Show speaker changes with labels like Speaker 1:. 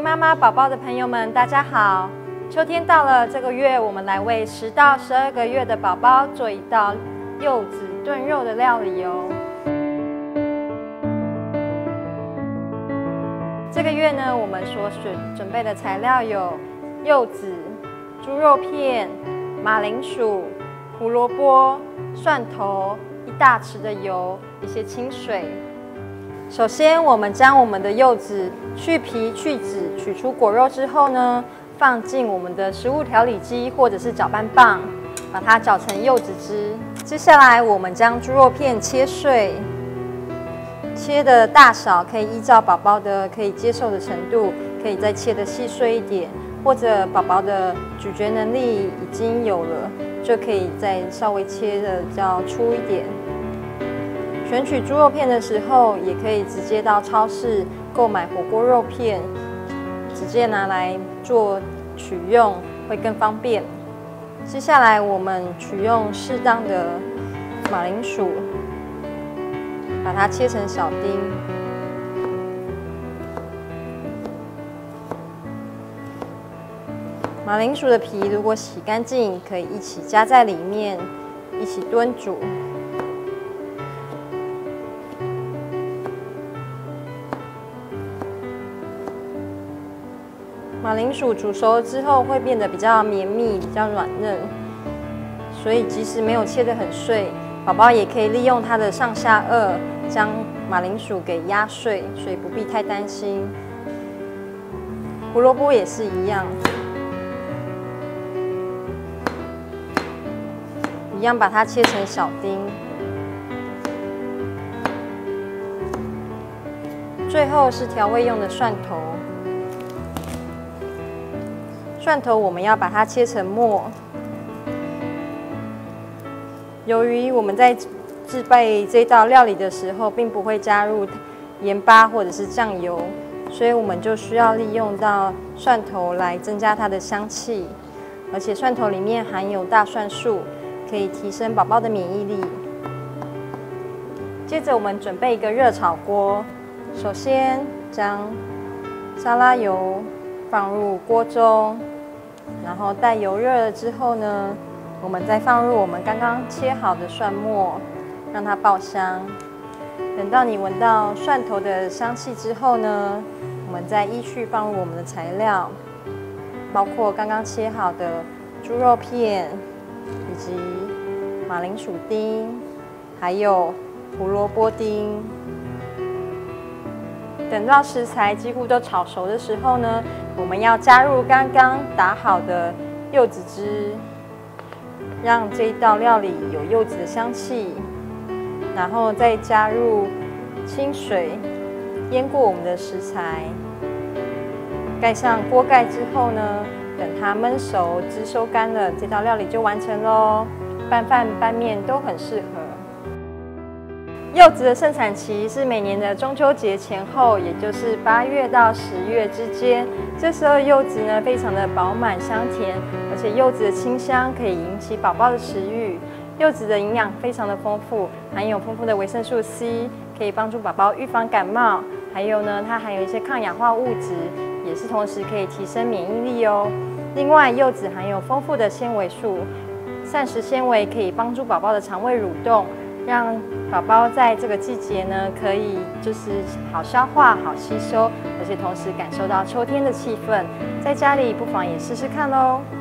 Speaker 1: 妈妈宝宝的朋友们，大家好！秋天到了，这个月我们来为10到12个月的宝宝做一道柚子炖肉的料理哦。这个月呢，我们所准备的材料有柚子、猪肉片、马铃薯、胡萝卜、蒜头、1大匙的油、一些清水。首先，我们将我们的柚子去皮去籽，取出果肉之后呢，放进我们的食物调理机或者是搅拌棒，把它搅成柚子汁。接下来，我们将猪肉片切碎，切的大小可以依照宝宝的可以接受的程度，可以再切的细碎一点，或者宝宝的咀嚼能力已经有了，就可以再稍微切的比较粗一点。选取猪肉片的时候，也可以直接到超市购买火锅肉片，直接拿来做取用会更方便。接下来我们取用适当的马铃薯，把它切成小丁。马铃薯的皮如果洗干净，可以一起加在里面，一起炖煮。马铃薯煮熟之后会变得比较绵密、比较软嫩，所以即使没有切得很碎，宝宝也可以利用它的上下颚将马铃薯给压碎，所以不必太担心。胡萝卜也是一样，一样把它切成小丁。最后是调味用的蒜头。蒜头我们要把它切成末。由于我们在制备这道料理的时候，并不会加入盐巴或者是酱油，所以我们就需要利用到蒜头来增加它的香气。而且蒜头里面含有大蒜素，可以提升宝宝的免疫力。接着我们准备一个热炒锅，首先将沙拉油放入锅中，然后待油热了之后呢，我们再放入我们刚刚切好的蒜末，让它爆香。等到你闻到蒜头的香气之后呢，我们再依序放入我们的材料，包括刚刚切好的猪肉片，以及马铃薯丁，还有胡萝卜丁。等到食材几乎都炒熟的时候呢，我们要加入刚刚打好的柚子汁，让这一道料理有柚子的香气。然后再加入清水，淹过我们的食材，盖上锅盖之后呢，等它焖熟、汁收干了，这道料理就完成咯。拌饭、拌面都很适合。柚子的盛产期是每年的中秋节前后，也就是8月到10月之间。这时候柚子呢非常的饱满香甜，而且柚子的清香可以引起宝宝的食欲。柚子的营养非常的丰富，含有丰富的维生素 C， 可以帮助宝宝预防感冒。还有呢，它含有一些抗氧化物质，也是同时可以提升免疫力哦。另外，柚子含有丰富的纤维素，膳食纤维可以帮助宝宝的肠胃蠕动。让宝宝在这个季节呢，可以就是好消化、好吸收，而且同时感受到秋天的气氛。在家里不妨也试试看咯。